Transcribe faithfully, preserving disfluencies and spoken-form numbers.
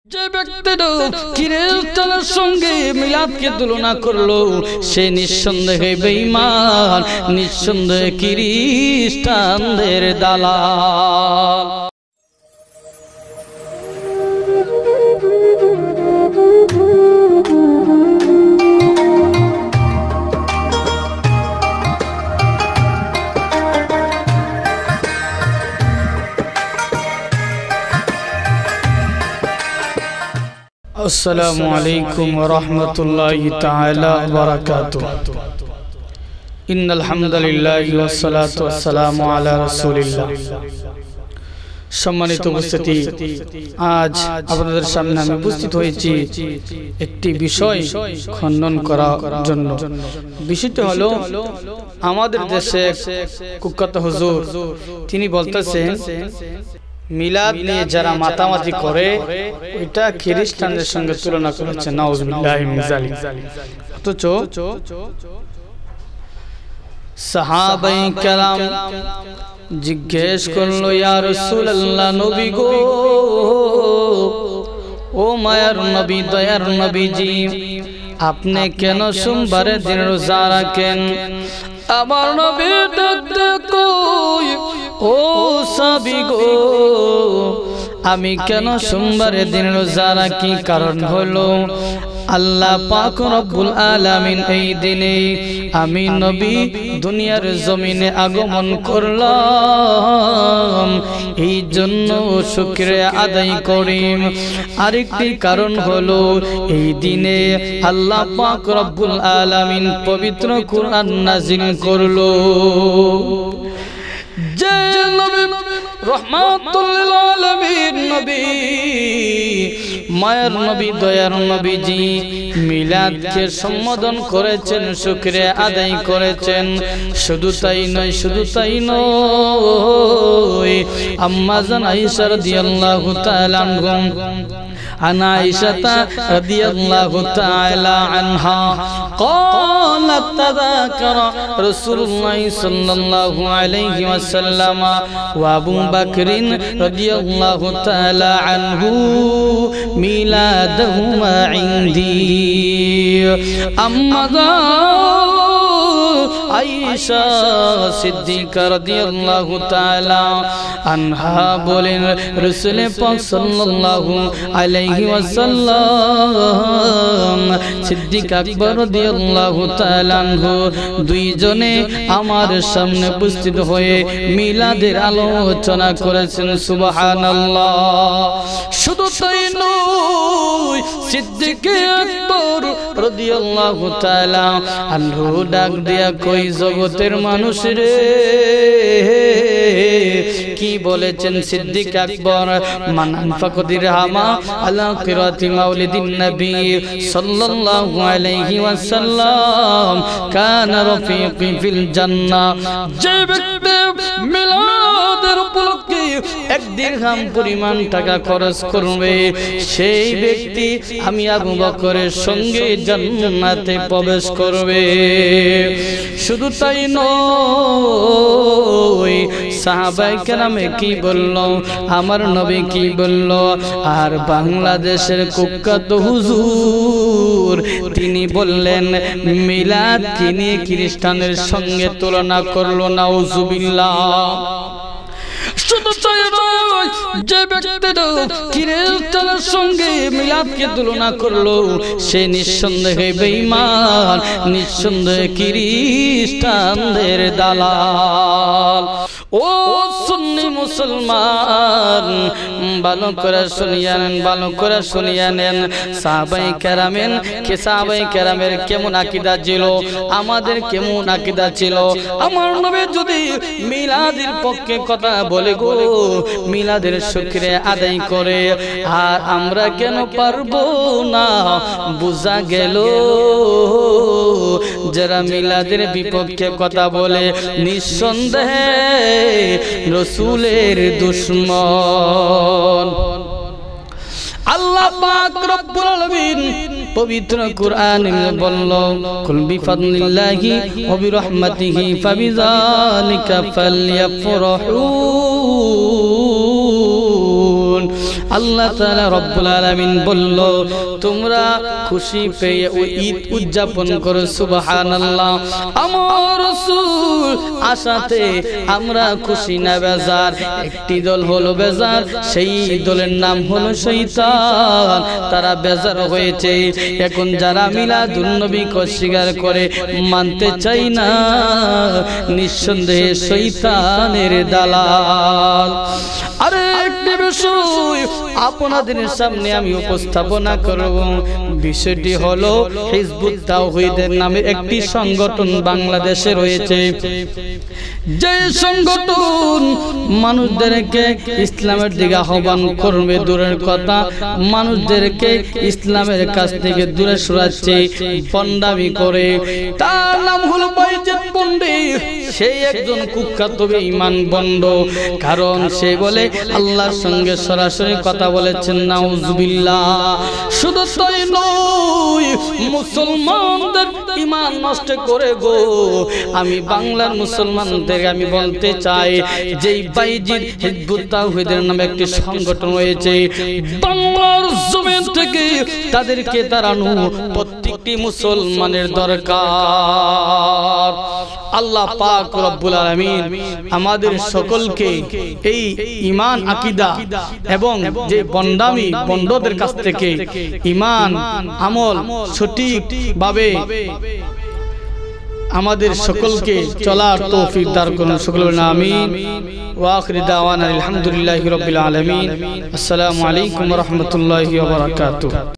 যে ব্যক্তিরা খ্রিস্টানের সঙ্গে মিলাদকে তুলনা করলো সে নিঃসন্দেহে বেঈমান, নিঃসন্দেহে খ্রিস্টানদের দালাল। আসসালামু আলাইকুম ওয়া রাহমাতুল্লাহি তাআলা ওয়া বারাকাতুহু। ইন্নাল হামদুলিল্লাহি ওয়াস সালাতু ওয়াস সালামু আলা রাসূলিল্লাহ। সম্মানিত উপস্থিতি, আজ আপনাদের সামনে আমি উপস্থিত হয়েছি একটি বিষয় খণ্ডন করার জন্য। বিষয়টি হলো, আমাদের দেশে কুখ্যাত হুজুর তিনি বলতেছেন মিলাদ নিয়ে যারা মাতামাতি করে ওইটা খ্রিস্টানদের সঙ্গে তুলনা করেছে। নাউজুবিল্লাহি মিন যালিক। অথচ সাহাবায়ে কেরাম জিজ্ঞেস করলো, ইয়া রাসূলুল্লাহ, নবী গো, ও মায়ার নবী, দয়ার নবীজি, আপনি কেন সোমবারের দিন রোজা রাখেন? আমার নবী ডাকতে কই, ও সাহাবী গো, আমি কেন সোমবারের দিন রোজা রাখি? কারণ হলো আল্লাহ পাক রব্বুল আলামিন এই দিনে আমি নবী দুনিয়ার জমিনে আগমন করলাম, এই জন্য শুকরিয়া আদায় করি। আরেকটি কারণ হলো এই দিনে আল্লাহ পাক রব্বুল আলামিন পবিত্র কুরআন নাযিল করলো। যে নবী রহমাতুল লিল আলামিন নবী, মায়ের নবী, দয়ার নবীজি মিলাদকে সম্বোধন করেছেন, শুকরিয়া আদায় করেছেন। শুধু তাই নয়, শুধু তাই নয়, আম্মা জান আয়েশা রাদিয়াল্লাহু তাআলা আনহা عن عائشة رضي الله تعالى عنها قالت تذاكر رسول الله صلى الله عليه وسلم وابو بكر رضي الله تعالى عنه ميلادهما عندي أما আয়েশা সিদ্দিকা রাদিয়াল্লাহু তাআলা আনহা বলেন, রাসূল পাক সাল্লাল্লাহু আলাইহি ওয়াসাল্লাম সিদ্দিক আকবর রাদিয়াল্লাহু তাআলা আনহু দুইজনে আমার সামনে উপস্থিত হয়ে মিলাদের আলোচনা করেছেন। সুবহানাল্লাহ। শুধু তাই নয়, সিদ্দিক আকবর রাদিয়াল্লাহু তাআলা আনহু ডাক দিয়া কই, জগতের মানুষ রে, কি বলেছেন সিদ্দিক আকবর? মান আনফাকা দিরহামা আলা কিরাতি মাউলিদিন নবী সাল্লাল্লাহু আলাইহি ওয়াসাল্লাম কানা রাফিকি ফিল জান্নাহ। যে ব্যক্তি মিলাদের উপলক্ষে এক দিরহাম পরিমাণ টাকা খরচ করবে, সেই ব্যক্তি আমি আবু বকরের সঙ্গে জান্নাতে প্রবেশ করবে। শুধু তাই নয়, সাহাবায়ে কেরামে কি বলল, আমার নবী কি বলল, আর বাংলাদেশের কুখ্যাত হুজুর তিনি বললেন মিলাদ কিনে খ্রিস্টানের সঙ্গে তুলনা করলো। নাউজুবিল্লাহ। শুধু তাই নয়, যে ব্যক্তিরা খ্রিস্টানের সঙ্গে মিলাদকে তুলনা করলো সে নিঃসন্দেহে বেঈমান, নিঃসন্দেহে খ্রিস্টানদের দালাল। ও সুন্নি মুসলমান, ভালো করে শুনিয়া নেন, ভালো করে শুনিয়া নেন। সাহাবায়ে কেরামের কে সাহাবায়ে কেরামের কেমন আকীদা ছিল, আমাদের কেমন আকীদা ছিল। আমার নবী যদি মিলাদের পক্ষে কথা বলে গো, মিলাদের শুকরিয়া আদায় করে, আর আমরা কেন পারবো না? বুঝা গেল যারা মিলাদের বিপক্ষে কথা বলে নিঃসন্দেহে রাসূলের দুশমন। আল্লাহ পাক রব্বুল আলামিন পবিত্র কুরআনে বলল, কুল বিফাদলিল্লাহি ওয়া বিরহমাতিহি ফাবিযালিকা ফালইফরাহু। আল্লাহ তাআলা রব্বুল আলামিন বলল তোমরা খুশি পেয়ে ওই ঈদ উদযাপন করো সুবহানাল্লাহ। আমার রাসূল আশাতে আমরা খুশি না বেজার। একটি দল হলো বেজার, সেই দলের নাম হলো শয়তান, তারা বেজার হয়েছে। এখন যারা মিলাদুন নবীকে অস্বীকার করে মানতে চাই না, নিঃসন্দেহে শয়তানের দালাল। আরে একটি বিষয় আপনাদের সামনে আমি উপস্থাপনা করব। বিষয়টি হলো হিজবুত তাওহীদের নামে একটি সংগঠন বাংলাদেশে রয়েছে। যে সংগঠন মানুষদেরকে ইসলামের দিকে আহ্বান করবে দূরের কথা, মানুষদেরকে ইসলামের কাছ থেকে দূরে সরাচ্ছে, পন্ডামি করে। তার নাম হলো বাইজিদ পণ্ডিত। সেই একজন কুখ্যাত বেঈমান বন্ড, কারণ সে বলে আল্লাহর সঙ্গে সরাসরি কথা বলেছেন, নাউজুবিল্লাহ। শুধু তাই নয়, মুসলমানদের ঈমান নষ্ট করে গো। আমি বাংলার মুসলমানদের আমি বলতে চাই, যেই বাইজিদ হিজবুত তাওহীদের নামে একটি সংগঠন রয়েছে, বাংলার জমিন থেকে তাদেরকে তাড়ানো প্রত্যেকটি মুসলমানের দরকার। আল্লাহ পাক রব্বুল আলামিন আমাদের সকলকে এই ঈমান আকীদা এবং যে বন্ডামি বন্ডদের কাছ থেকে ঈমান আমল সঠিকভাবে আমাদের সকলকে চলার তৌফিক দান করুন। সকলে বলেন আমিন। ওয়া আখিরু দাওয়ানা আলহামদুলিল্লাহি রাব্বিল আলামিন। আসসালামু আলাইকুম ওয়া রাহমাতুল্লাহি ওয়া বারাকাতুহু।